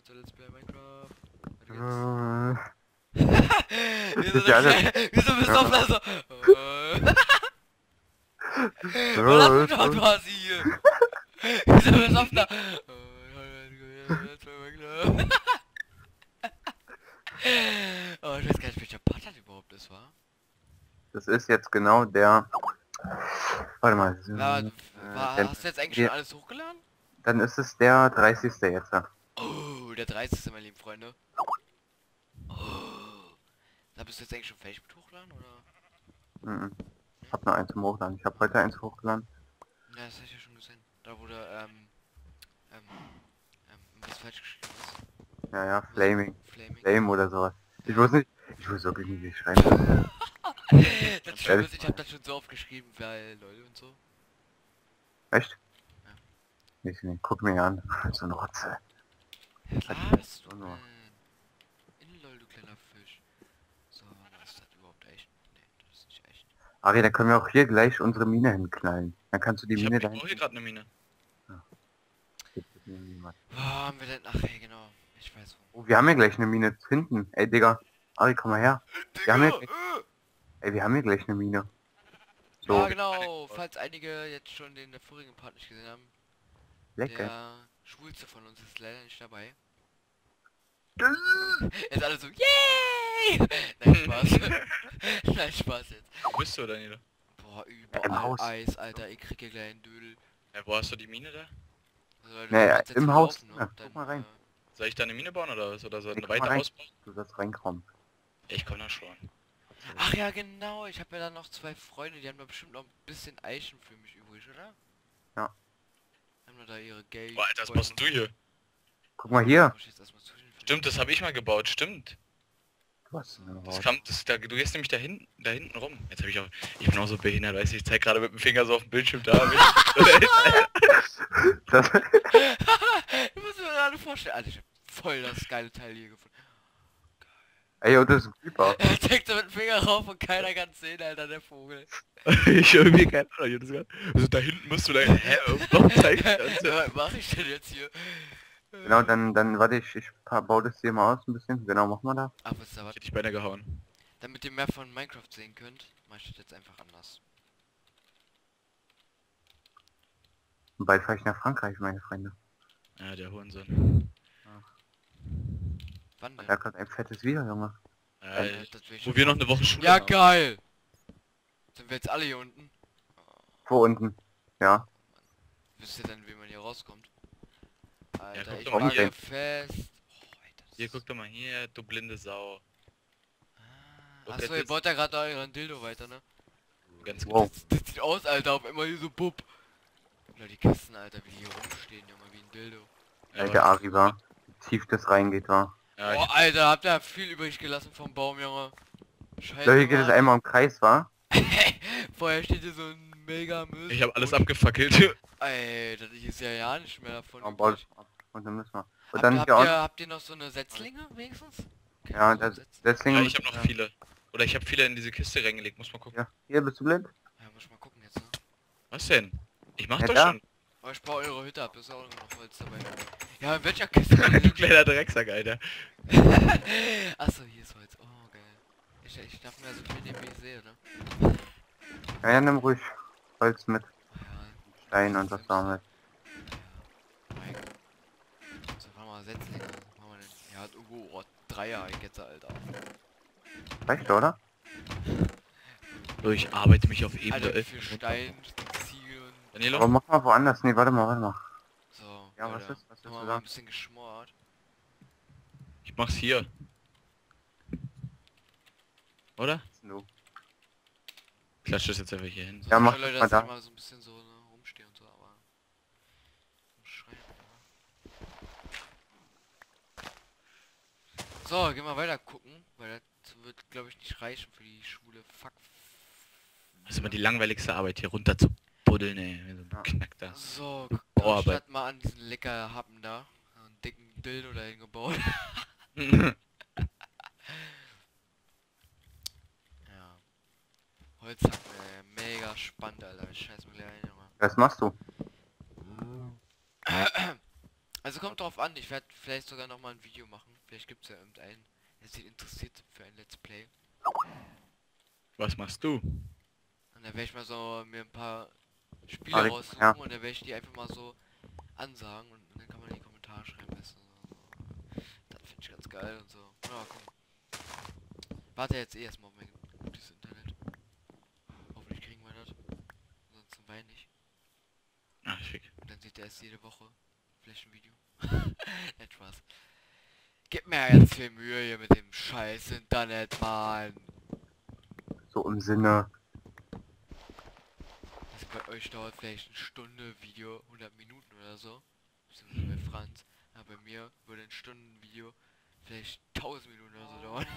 zu Let's Play Minecraft. Ist ja alles. Wieso bist du auf Laser? Lass mich doch quasi hier. Wieso bist du auf da? Oh, ich weiß gar nicht, welcher Part das überhaupt ist, wa? Das ist jetzt genau der... Warte mal. Hast du jetzt eigentlich schon alles hochgeladen? Dann ist es der 30. jetzt. Oh, der 30. meine lieben Freunde. Oh. Da bist du jetzt eigentlich schon fertig mit hochladen, oder? Mhm. Ich hab noch eins zum Hochladen. Ich habe heute eins hochgeladen. Ja, das hab ich ja schon gesehen. Da wurde, was falsch geschrieben ist. Ja, Flaming. Flaming. Flame oder sowas. Ich weiß nicht. Ich weiß wirklich nicht, wie ich schreiben soll. Das Schlimme ist, ich hab das schon so oft geschrieben, weil LOL und so. Echt? Ja. Ich nicht. Guck mir an. So eine Rotze. Klar bist du nur. in LOL, du kleiner Fisch. So, was ist das überhaupt echt? Nee, das ist nicht echt. Ari, da können wir auch hier gleich unsere Mine hinknallen. Dann kannst du die Mine Ich dahin... brauche hier gerade eine Mine. Wo haben wir denn? Ach, hey, genau. Ich weiß wo. Oh, wir haben hier gleich eine Mine hinten. Ey, Digga. Ari, komm mal her. Wir haben hier gleich... Ey, wir haben hier gleich eine Mine. So. Ja, genau. Falls einige jetzt schon den vorigen Part nicht gesehen haben. Lecker. Der Schwulste von uns ist leider nicht dabei. Jetzt alle so, yay! Nein, Spaß. Nein, Spaß jetzt. Wo bist du, Daniela? Boah, Im überall Haus. Eis, Alter. Ich krieg hier gleich einen Dödel. Ja, wo hast du die Mine da? Also, Leute, Nee, du kannst jetzt im hier Haus. laufen, Ja, und guck mal rein. Soll ich da eine Mine bauen oder was? Oder soll Nee, eine komm mal weiter rein. ausbauen? Du sollst reinkommen. Ich komm da schon. Ach ja, genau. Ich habe ja dann noch zwei Freunde, die haben da bestimmt noch ein bisschen Eichen für mich übrig, oder? Ja. Haben wir da ihre Geld. Boah, Alter, was machst denn du hier? Guck mal hier. Stimmt, das habe ich mal gebaut, stimmt. Du hast eine Das Haus. kam, du gehst nämlich da hinten rum. Jetzt habe ich bin auch so behindert, weißt du, ich zeig gerade mit dem Finger so auf dem Bildschirm da. Das, Du musst dir gerade vorstellen. Alter, ich hab voll das geile Teil hier gefunden. ey, und das ist ein Creeper. Er zeigt so mit dem Finger rauf und keiner kann sehen, Alter, der Vogel. Ich irgendwie keine Ahnung, also da hinten musst du da, warum zeigst du das? Was mach ich denn jetzt hier? Genau, dann warte ich baue das hier mal aus ein bisschen. Genau, mach mal da. Ach, was ist da Ich was? hätte dich beinahe gehauen. Damit ihr mehr von Minecraft sehen könnt, mach ich das jetzt einfach anders. Und bald fahre ich nach Frankreich, meine Freunde. Ja, der Hurensohn. Wann denn? Da kommt ein fettes Video, Junge. Das will ich Wo schon wir noch machen. eine Woche Schule Ja, haben. geil! Sind wir jetzt alle hier unten? Wo unten? Ja. Wisst ihr denn, wie man hier rauskommt? Alter, guck ich doch mal war hier. hier fest. Oh, Alter, das Hier, ist- guck doch mal hier, du blinde Sau. Guck, Achso, jetzt ihr ist- baut ja gerade euren Dildo weiter, ne? Ganz Wow. Das sieht aus, Alter, auf immer hier so bub. Oder die Kisten, Alter, wie die hier rumstehen, Junge, wie ein Dildo. Ja, Alter, Ari war. Wie tief das reingeht, war. ja, Oh, Alter, habt ihr viel übrig gelassen vom Baum, Junge. Scheiße. So, hier geht es Mann. einmal im Kreis, war. Vorher steht hier so ein mega Müll. ich habe alles abgefackelt. Ey, das ist ja nicht mehr davon. Oh, bau das übrig. ab. Und dann müssen wir. Und Habt, dann habt, hier ihr, unten. habt ihr noch so eine Setzlinge wenigstens? Okay, Ja, so das, Setzlinge. deswegen. Ja, ich habe noch viele. Oder ich habe viele in diese Kiste reingelegt, muss mal gucken. Ja, hier bist du blind? Ja, muss ich mal gucken jetzt, ne? Was denn? Ich mach Ja, doch da. schon. Oh, ich baue eure Hütte ab, ist auch noch Holz dabei. Ja, in welcher Kiste? Du kleiner Drecksack, Alter. Achso, hier ist Holz. Oh, geil. Ich darf mir so viel nehmen, wie ich sehe, ne? Ja, ja, nimm ruhig Holz mit. Ja, Stein und was damit. Mike. So, warte mal, Setzlinge. Was machen wir denn? Ja, hat irgendwo, oh, Dreier, ich jetzt, Alter. Reicht, oder? So, ich arbeite mich auf Ebene Alter, wie 11. viel Stein, Ziegel und... Aber Danilo? mach mal woanders. Nee, warte mal. So, Ja, Alter. was ist? Was willst Haben du wir mal sagen? ein bisschen geschmort. Ich mach's hier. Oder? Du. Klatsch das jetzt einfach hier hin. So, Ja, mach Leute, das mal dass da. ich mal so ein bisschen so ne, rumstehe und so, aber... Schreien, ja. So, gehen wir weiter gucken, weil das wird, glaube ich, nicht reichen für die Schule. Fuck. Das ist immer die langweiligste Arbeit, hier runter zu buddeln, ey. Wie so ein Ja. Beknackter. So, Bauarbeit. statt mal an diesen lecker Happen da. Einen dicken Dildo dahin gebaut. Ja. Holzhacken, ey. Mega spannend, Alter. Scheiß mir gleich ein, Junge. Was machst du? Also kommt drauf an, ich werde vielleicht sogar noch mal ein Video machen. Vielleicht gibt es ja irgendeinen, der sich interessiert für ein Let's Play. Was machst du? Und dann werde ich mal so mir ein paar Spiele Alex, raussuchen ja. und dann werde ich die einfach mal so ansagen und dann kann man in die Kommentare schreiben, weißt du, so. Das finde ich ganz geil und so. Ja, komm. Warte jetzt eh erstmal auf mein gutes Internet. Hoffentlich kriegen wir das. Ansonsten weine ich. Ach, schick. Und dann seht ihr erst jede Woche vielleicht ein Video. Nicht Spaß. Gib mir ganz viel Mühe hier mit dem scheiß Internet, Mann. So im Sinne. Also bei euch dauert vielleicht eine Stunde Video 100 Minuten oder so. Beziehungsweise bei Franz. Aber bei mir würde ein Stundenvideo vielleicht 1000 Minuten oder so dauern.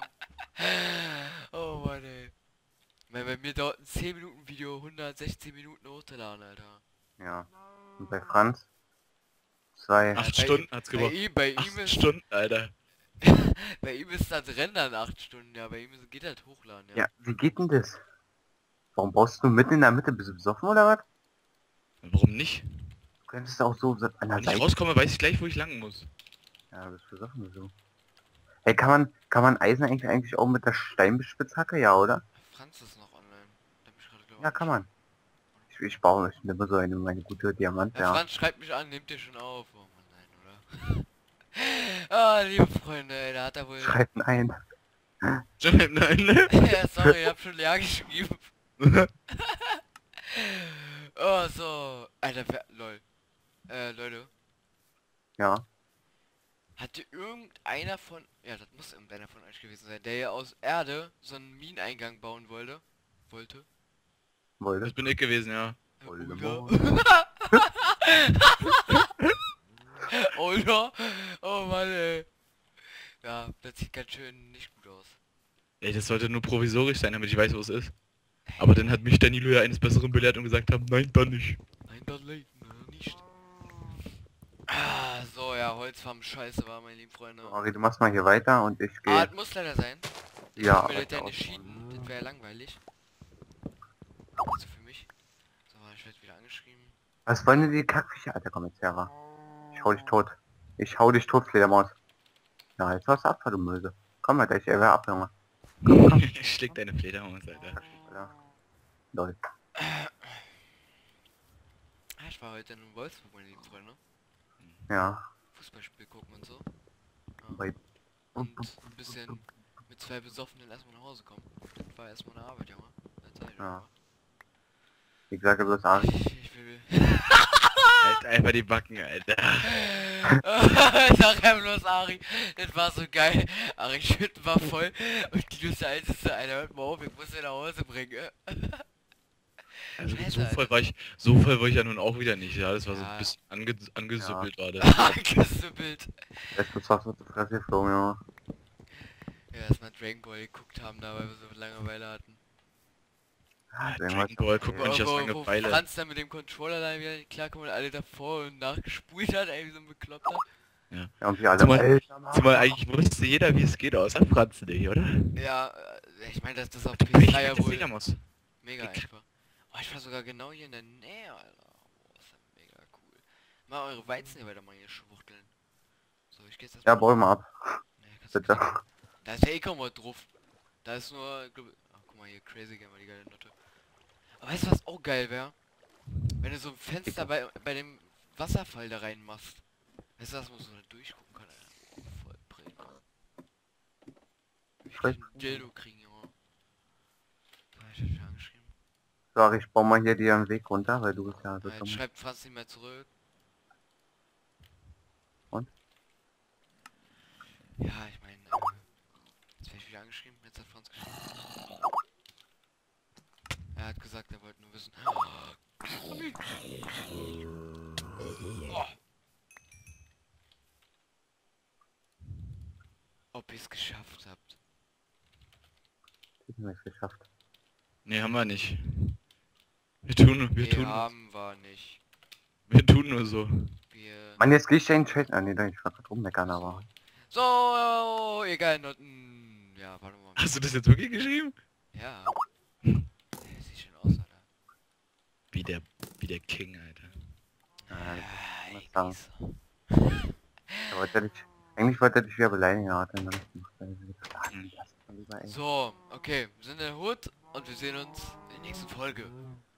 Oh Mann ey. Weil bei mir dauert ein 10 Minuten Video 116 Minuten hochzuladen, Alter. Ja. Und bei Franz? 2. 8 bei Stunden hat's gebraucht. Bei ihm 8 ist Stunden, Alter. bei ihm ist das Rendern 8 Stunden, ja, bei ihm geht halt hochladen, ja. Ja, wie geht denn das? Warum brauchst du mitten in der Mitte? Bist du besoffen oder was? Warum nicht? Du könntest auch so an der Wenn ich Seite. rauskomme, weiß ich gleich, wo ich lang muss. Ja, du bist besoffen oder so. Hey, kann man Eisen eigentlich auch mit der Steinspitzhacke? Ja, oder? Franz ist noch online. Da bin ich gerade glaube Ja, kann man. Ich baue nicht immer so meine gute Diamant, ja, ja. Franz schreibt mich an, nehmt ihr schon auf. Oh Mann, nein, oder? Ah, liebe Freunde, ey, da hat er wohl... Schreibt ein. Nein, ne? Ja, sorry, ich hab schon leer geschrieben. Oh, so. Alter, lol. Leute. Ja. Hatte irgendeiner von... Ja, das muss irgendeiner von euch gewesen sein, der ja aus Erde so einen Mineneingang bauen wollte. Das Wollte. bin ich gewesen, ja. Voldemort. Oder? Oh Mann, ey. Ja, das sieht ganz schön nicht gut aus. Ey, das sollte nur provisorisch sein, damit ich weiß, wo es ist. Aber dann hat mich Danilo ja eines Besseren belehrt und gesagt haben, nein, dann nicht. Nein, das nicht. Ah, so, ja, Holzfarben scheiße war, meine lieben Freunde. Ari, du machst mal hier weiter und ich Ah, gehe. das muss leider sein. Ja, Ich will das ja aber nicht auch. cheaten, das wäre langweilig. Also für mich. So, ich werde wieder angeschrieben. Was wollen denn die Kackviecher? Alter, komm jetzt her, wa? Ich hau dich tot. Ich hau dich tot, Fledermaus. Ja, jetzt hast du ab, du Möse. Komm, Alter, ich erwehr ab, Junge. Ich schläg deine Fledermaus, Alter. Alter. Lol. Ah, ich war heute in Wolfsburg, meine lieben Freunde. Ja. Fußballspiel gucken und so. Ja. Bei Und ein bisschen mit zwei Besoffenen erstmal nach Hause kommen. Das war erstmal eine Arbeit, Junge. Das sag ich Ja. einfach. Ich sage bloß Ari. Ich will... Halt einfach die Backen, Alter. Sag ja bloß Ari, das war so geil. Ari Schütten war voll und die ist der einzige, Alter, hört mal auf, ich muss ihn nach Hause bringen. Also Scheiße, so voll Alter. war ich ja nun auch wieder nicht, ja. Das war so Ja. ein bisschen angesuppelt gerade. Angesippelt. Jetzt ist was zur Fresse geflogen, Junge. Ja, erstmal Dragon Ball geguckt haben, da weil wir so Langeweile hatten. Ah, Dragon Ball, guck mal, nicht aus Wo Langeweile. Franz dann mit dem Controller dann wieder nicht klarkommt und alle davor und nachgespult hat, ey, wie so ein Bekloppter. Ja, und wir alle. Zumal eigentlich wusste jeder, wie es geht, außer Franz nicht, oder? Ja, ich meine, dass das auf Ich PS3 ja das wohl Fledermaus. mega einfach. Oh, ich war sogar genau hier in der Nähe, Alter. Oh, ist ja mega cool. Mal eure Weizen hier weiter mal hier schwuchteln. So, ich geh jetzt Ja, erstmal... bau mal ab. Nee, kannst du Bitte. knicken. Da ist ja eh kaum was drauf. Da ist nur... Ach, guck mal hier, Crazy Gamer, die geile Note. Aber weißt du, was auch geil wäre? Wenn du so ein Fenster bei dem Wasserfall da rein machst. Weißt du, dass man so da durchgucken kann, Alter. Voll brillen. Ich will ein Dildo kriegen, Junge. So, ich hab dich angeschrieben. Sorry, ich baue mal hier dir einen Weg runter, weil du bist ja so Jetzt dumm. schreibt Franz nicht mehr zurück. Und? Ja, ich meine, jetzt werde ich wieder angeschrieben. Jetzt hat Franz geschrieben. Er hat gesagt, er wollte nur wissen. Oh. Ob ihr es geschafft habt. Ich hab nichts geschafft. Nee, haben wir nicht. Wir tun Haben wir nicht. nur so. Wir... Mann, jetzt geh ich in den Chat. Ah, nee, ich war gerade rummeckern, aber. So, egal, Noten. Ja, warte mal. Hast du das jetzt wirklich geschrieben? Ja. Sieht schön aus, Alter. Wie der King, Alter. Ah, Ja, was sagen. so. Eigentlich wollte er dich wieder beleidigen, aber dann hab ich gemacht, weil ich gedacht, ah, nee, lass mal lieber, ey. So, okay, wir sind in der Hut und wir sehen uns in der nächsten Folge.